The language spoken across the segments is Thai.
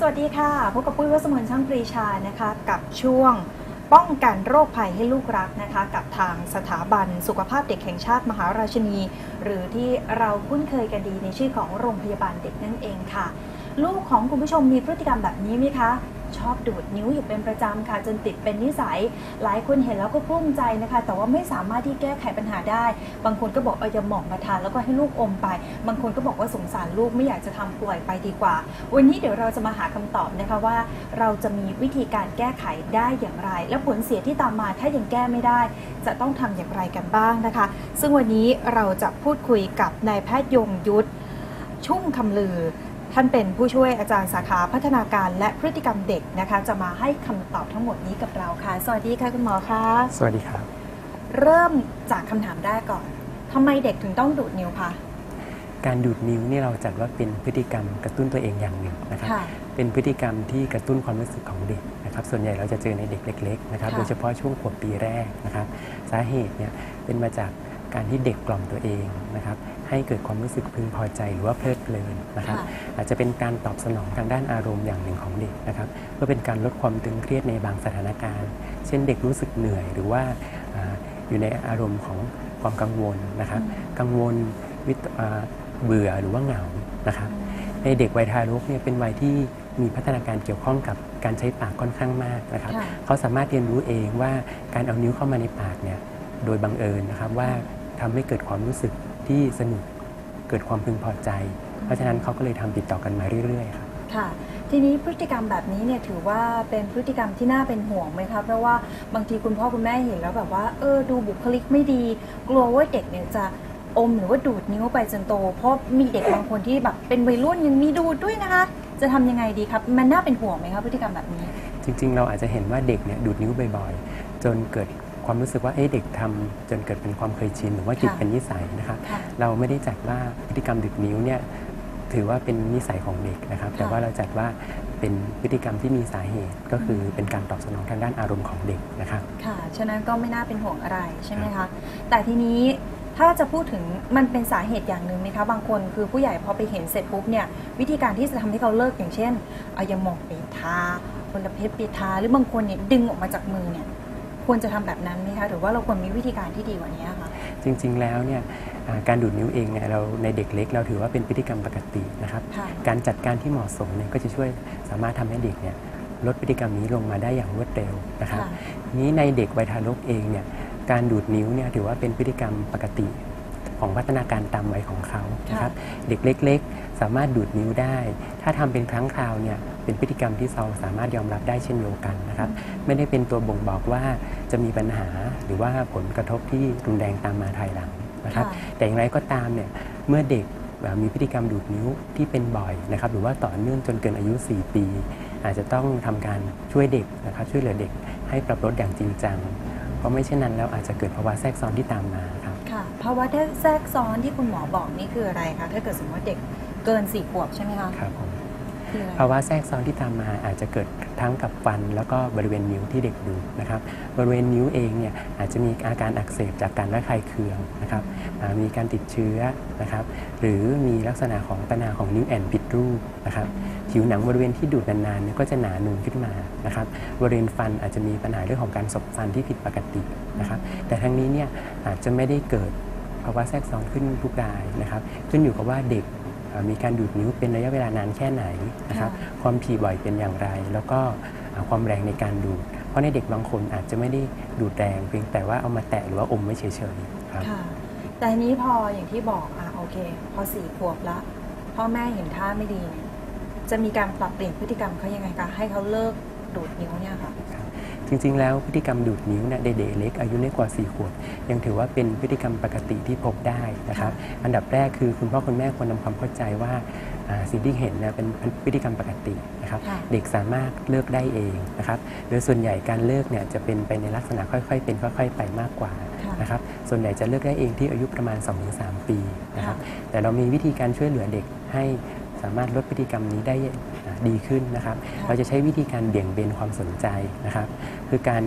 สวัสดีค่ะพบกับปุ้ย วสมน ช่างปรีชานะคะกับช่วงป้องกันโรคภัยให้ลูกรักนะคะกับทางสถาบันสุขภาพเด็กแห่งชาติมหาราชินีหรือที่เราคุ้นเคยกันดีในชื่อของโรงพยาบาลเด็กนั่นเองค่ะลูกของคุณผู้ชมมีพฤติกรรมแบบนี้ไหมคะชอบดูดนิ้วอยู่เป็นประจำค่ะจนติดเป็นนิสัยหลายคนเห็นแล้วก็กลุ้มใจนะคะแต่ว่าไม่สามารถที่แก้ไขปัญหาได้บางคนก็บอกอย่าหมองมาทานแล้วก็ให้ลูกอมไปบางคนก็บอกว่าสงสารลูกไม่อยากจะทำปล่อยไปดีกว่าวันนี้เดี๋ยวเราจะมาหาคำตอบนะคะว่าเราจะมีวิธีการแก้ไขได้อย่างไรและผลเสียที่ตามมาถ้ายังแก้ไม่ได้จะต้องทำอย่างไรกันบ้างนะคะซึ่งวันนี้เราจะพูดคุยกับนายแพทย์ยงยุทธชุ่มคำลือท่านเป็นผู้ช่วยอาจารย์สาขาพัฒนาการและพฤติกรรมเด็กนะคะจะมาให้คำตอบทั้งหมดนี้กับเราค่ะสวัสดีค่ะคุณหมอคะสวัสดีครับเริ่มจากคำถามแรกก่อนทำไมเด็กถึงต้องดูดนิ้วคะการดูดนิ้วนี่เราจัดว่าเป็นพฤติกรรมกระตุ้นตัวเองอย่างหนึ่งนะครับเป็นพฤติกรรมที่กระตุ้นความรู้สึกของเด็กนะครับส่วนใหญ่เราจะเจอในเด็กเล็กๆนะครับโดยเฉพาะช่วงขวบปีแรกนะครับสาเหตุเนี่ยเป็นมาจากการที่เด็กกล่อมตัวเองนะครับให้เกิดความรู้สึกพึงพอใจหรือว่าเพลิดเพลินนะครับอาจจะเป็นการตอบสนองทางด้านอารมณ์อย่างหนึ่งของเด็กนะครับเพื่อเป็นการลดความตึงเครียดในบางสถานการณ์เช่นเด็กรู้สึกเหนื่อยหรือว่าอยู่ในอารมณ์ของความกังวลนะครับกังวลเบื่อหรือว่าเหงานะครับในเด็กวัยทารกเนี่ยเป็นวัยที่มีพัฒนาการเกี่ยวข้องกับการใช้ปากค่อนข้างมากนะครับเขาสามารถเรียนรู้เองว่าการเอานิ้วเข้ามาในปากเนี่ยโดยบังเอิญนะครับว่าทำให้เกิดความรู้สึกที่สนุกเกิดความพึงพอใจเพราะฉะนั้นเขาก็เลยทำติดต่อกันมาเรื่อยๆครับค่ะทีนี้พฤติกรรมแบบนี้เนี่ยถือว่าเป็นพฤติกรรมที่น่าเป็นห่วงไหมคะเพราะว่าบางทีคุณพ่อคุณแม่เห็นแล้วแบบว่าดูบุคลิกไม่ดีกลัวว่าเด็กเนี่ยจะอมหรือว่าดูดนิ้วไปจนโตเพราะมีเด็กบางคนที่แบบเป็นวัยรุ่นยังมีดูดด้วยนะคะจะทำยังไงดีครับมันน่าเป็นห่วงไหมคะพฤติกรรมแบบนี้จริงๆเราอาจจะเห็นว่าเด็กเนี่ยดูดนิ้วบ่อยๆจนเกิดความรู้สึกว่าเด็กทำจนเกิดเป็นความเคยชินหรือว่าติดเป็นนิสัยนะครับเราไม่ได้จัดว่าพฤติกรรมดูดนิ้วเนี่ยถือว่าเป็นนิสัยของเด็กนะครับแต่ว่าเราจัดว่าเป็นพฤติกรรมที่มีสาเหตุก็คือเป็นการตอบสนองทางด้านอารมณ์ของเด็กนะครับค่ะฉะนั้นก็ไม่น่าเป็นห่วงอะไรใช่ไหมคะแต่ทีนี้ถ้าจะพูดถึงมันเป็นสาเหตุอย่างหนึ่งไหมคะบางคนคือผู้ใหญ่พอไปเห็นเสร็จปุ๊บเนี่ยวิธีการที่จะทำให้เขาเลิกอย่างเช่นเอายาหม่องไปทาคนละเพชรไปทาหรือบางคนเนี่ยดึงออกมาจากมือเนี่ยควรจะทำแบบนั้นไหมคะหรือว่าเราควรมีวิธีการที่ดีกว่านี้คะจริงๆแล้วเนี่ยการดูดนิ้วเองเนี่ยเราในเด็กเล็กเราถือว่าเป็นพฤติกรรมปกตินะครับการจัดการที่เหมาะสมเนี่ยก็จะช่วยสามารถทำให้เด็กเนี่ยลดพฤติกรรมนี้ลงมาได้อย่างรวดเร็วนะครับนี้ในเด็กวัยทารกเองเนี่ยการดูดนิ้วเนี่ยถือว่าเป็นพฤติกรรมปกติของพัฒนาการตามวัยของเขานะครับเด็กเล็กๆสามารถดูดนิ้วได้ถ้าทำเป็นครั้งคราวเนี่ยเป็นพฤติกรรมที่เราสามารถยอมรับได้เช่นเดียวกันนะครับไม่ได้เป็นตัวบ่งบอกว่าจะมีปัญหาหรือว่าผลกระทบที่รุนแรงตามมาภายหลังนะครับแต่อย่างไรก็ตามเนี่ยเมื่อเด็กมีพฤติกรรมดูดนิ้วที่เป็นบ่อยนะครับหรือว่าต่อเนื่องจนเกินอายุ 4 ปีอาจจะต้องทำการช่วยเด็กนะครับช่วยเหลือเด็กให้ปรับลดอย่างจริงจังเพราะไม่เช่นนั้นแล้วอาจจะเกิดภาวะแทรกซ้อนที่ตามมาครับค่ะภาวะแทรกซ้อนที่คุณหมอบอกนี่คืออะไรคะถ้าเกิดสมมติว่าเด็กเกิน4 ขวบใช่ไหมคะครับผมภาวะแทรกซ้อนที่ตามมาอาจจะเกิดทั้งกับฟันแล้วก็บริเวณนิ้วที่เด็กดูนะครับบริเวณนิ้วเองเนี่ยอาจจะมีอาการอักเสบจากการระคายเคืองนะครับมีการติดเชื้อนะครับหรือมีลักษณะของปัญหาของนิ้วแอนผิดรูปนะครับผิวหนังบริเวณที่ดูดนานๆก็จะหนานูนขึ้นมานะครับบริเวณฟันอาจจะมีปัญหาเรื่องของการสบฟันที่ผิดปกตินะครับแต่ทั้งนี้เนี่ยอาจจะไม่ได้เกิดภาวะแทรกซ้อนขึ้นทุกรายนะครับขึ้นอยู่กับว่าเด็กมีการดูดนิ้วเป็นระยะเวลานานแค่ไหนนะครับความถี่บ่อยเป็นอย่างไรแล้วก็ความแรงในการดูดเพราะในเด็กบางคนอาจจะไม่ได้ดูดแรงเพียงแต่ว่าเอามาแตะหรือว่าอมไว้เฉยๆครับแต่นี้พออย่างที่บอกโอเคพอ4 ขวบแล้วพ่อแม่เห็นท่าไม่ดีเนี่ยจะมีการปรับเปลี่ยนพฤติกรรมเขายังไงคะให้เขาเลิกดูดนิ้วเนี่ยค่ะจริงๆแล้วพฤติกรรมดูดนิ้วเนี่ยเด็กเล็กอายุน้อยกว่า4 ขวบยังถือว่าเป็นพฤติกรรมปกติที่พบได้นะครับอันดับแรกคือคุณพ่อคุณแม่ควรนำความเข้าใจว่าสิ่งที่เห็นเนี่ยเป็นพฤติกรรมปกตินะครับเด็กสามารถเลิกได้เองนะครับโดยส่วนใหญ่การเลิกเนี่ยจะเป็นไปในลักษณะค่อยๆเป็นค่อยๆไปมากกว่านะครับส่วนใหญ่จะเลิกได้เองที่อายุประมาณ 2-3 ปีนะครับแต่เรามีวิธีการช่วยเหลือเด็กให้สามารถลดพฤติกรรมนี้ได้ดีขึ้นนะครับเราจะใช้วิธีการเบี่ยงเบนความสนใจนะครับคือการ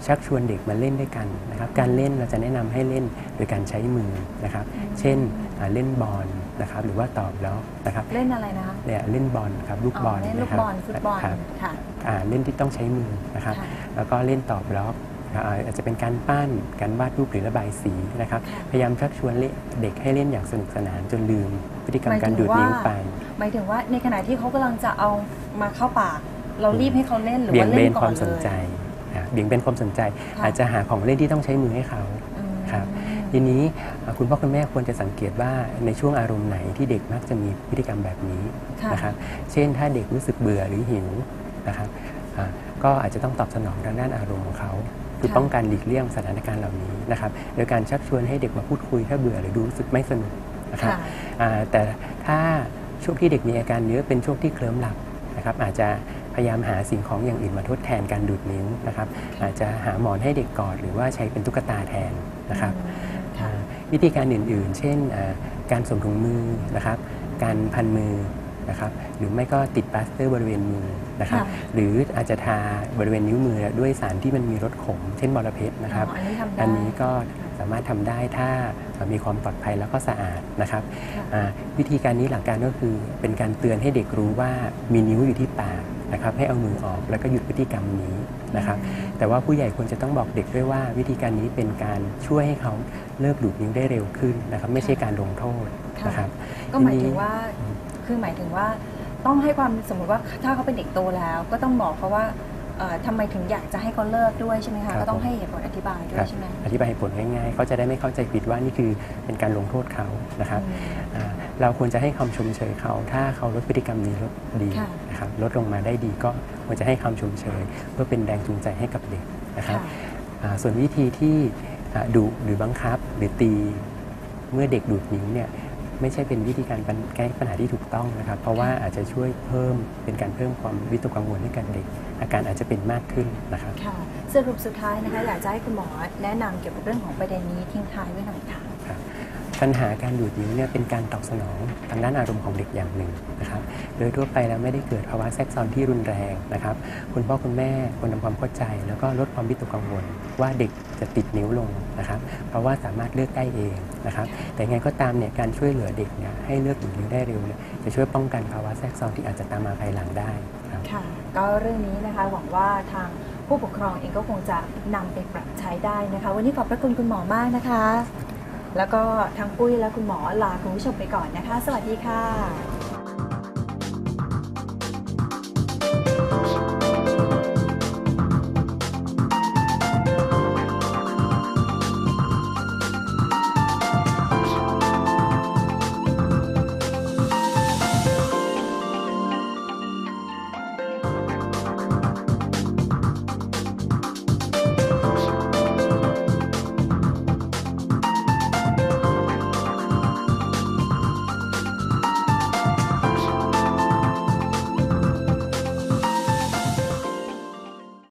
ชักชวนเด็กมาเล่นด้วยกันนะครับการเล่นเราจะแนะนำให้เล่นโดยการใช้มือนะครับเช่นเล่นบอลนะครับหรือว่าตอบบล็อกนะครับเล่นอะไรนะคะเนี่ยเล่นบอลครับลูกบอลเล่นลูกบอลฟุตบอลค่ะเล่นที่ต้องใช้มือนะครับแล้วก็เล่นตอบบล็อกอาจจะเป็นการปั้นการวาดรูปหรือระบายสีนะครับพยายามชักชวนเด็กให้เล่นอย่างสนุกสนานจนลืมพฤติกรรมการดูดนิ้วไปหมายถึงว่าในขณะที่เขากำลังจะเอามาเข้าปากเรารีบให้เขาเล่นหรือว่าเล่นก่อนเลยเบี่ยงเบนความสนใจอาจจะหาของเล่นที่ต้องใช้มือให้เขาครับทีนี้คุณพ่อคุณแม่ควรจะสังเกตว่าในช่วงอารมณ์ไหนที่เด็กมักจะมีพฤติกรรมแบบนี้นะครับเช่นถ้าเด็กรู้สึกเบื่อหรือหิวนะครับก็อาจจะต้องตอบสนองทางด้านอารมณ์ของเขาคือป้องกันหลีกเลี่ยงสถานการณ์เหล่านี้นะครับโดยการชักชวนให้เด็กมาพูดคุยถ้าเบื่อหรือรู้สึกไม่สนุกนะครับแต่ถ้าช่วงที่เด็กมีอาการเยอะเป็นช่วงที่เคลิ้มหลับนะครับอาจจะพยายามหาสิ่งของอย่างอื่นมาทดแทนการดูดนิ้วนะครับอาจจะหาหมอนให้เด็กกอดหรือว่าใช้เป็นตุ๊กตาแทนนะครับวิธีการอื่นๆเช่นการสวมถุงมือนะครับการพันมือนะครับหรือไม่ก็ติดปลาสเตอร์บริเวณมือนะครับหรืออาจจะทาบริเวณนิ้วมือด้วยสารที่มันมีรสขมเช่นบอระเพ็ดนะครับอันนี้ก็สามารถทำได้ถ้ามีความปลอดภัยแล้วก็สะอาดนะครับวิธีการนี้หลักการก็คือเป็นการเตือนให้เด็กรู้ว่ามีนิ้วอยู่ที่ปากนะครับให้เอามือออกแล้วก็หยุดพฤติกรรมนี้นะครับแต่ว่าผู้ใหญ่ควรจะต้องบอกเด็กด้วยว่าวิธีการนี้เป็นการช่วยให้เขาเลิกดูดนิ้วได้เร็วขึ้นนะครับไม่ใช่การลงโทษนะครับก็หมายถึงว่าหมายถึงว่าต้องให้ความสมมติว่าถ้าเขาเป็นเด็กโตแล้วก็ต้องบอกเขาว่าทำไมถึงอยากจะให้เขาเลิกด้วยใช่ไหมคะก็ต้องให้เหตุผลอธิบายด้วยใช่ไหมอธิบายเหตุผลง่ายๆเขาจะได้ไม่เข้าใจผิดว่านี่คือเป็นการลงโทษเขานะครับเราควรจะให้คำชมเชยเขาถ้าเขาลดพฤติกรรมนี้ลดดีนะครับลดลงมาได้ดีก็ควรจะให้คำชมเชยเพื่อเป็นแรงจูงใจให้กับเด็กนะครับส่วนวิธีที่ดุหรือบังคับหรือตีเมื่อเด็กดูดนิ้วเนี่ยไม่ใช่เป็นวิธีการแก้ปัญหาที่ถูกต้องนะครับเพราะว่าอาจจะช่วยเป็นการเพิ่มความวิตกกังวลให้กับเด็กอาการอาจจะเป็นมากขึ้นนะครับค่ะสรุปสุดท้ายนะคะอยากจะให้คุณหมอแนะนำเกี่ยวกับเรื่องของประเด็นนี้ทิ้งท้ายไว้หน่อยค่ะปัญหาการดูดนิ้วเนี่ยเป็นการตอบสนองทางด้านอารมณ์ของเด็กอย่างหนึ่งนะครับโดยทั่วไปแล้วไม่ได้เกิดภาวะแทรกซ้อนที่รุนแรงนะครับคุณพ่อคุณแม่ควรทำความเข้าใจแล้วก็ลดความวิตกกังวลว่าเด็กจะติดนิ้วลงนะครับเพราะว่าสามารถเลือกได้เองนะครับแต่ไงก็ตามเนี่ยการช่วยเหลือเด็กเนี่ยให้เลือกดูดนิ้วได้เร็วเนี่ยจะช่วยป้องกันภาวะแทรกซ้อนที่อาจจะตามมาภายหลังได้ค่ะก็เรื่องนี้นะคะหวังว่าทางผู้ปกครองเองก็คงจะนำไปปรับใช้ได้นะคะวันนี้ขอบพระคุณคุณหมอมากนะคะแล้วก็ทั้งปุ้ยและคุณหมอลาคุณผู้ชมไปก่อนนะคะสวัสดีค่ะ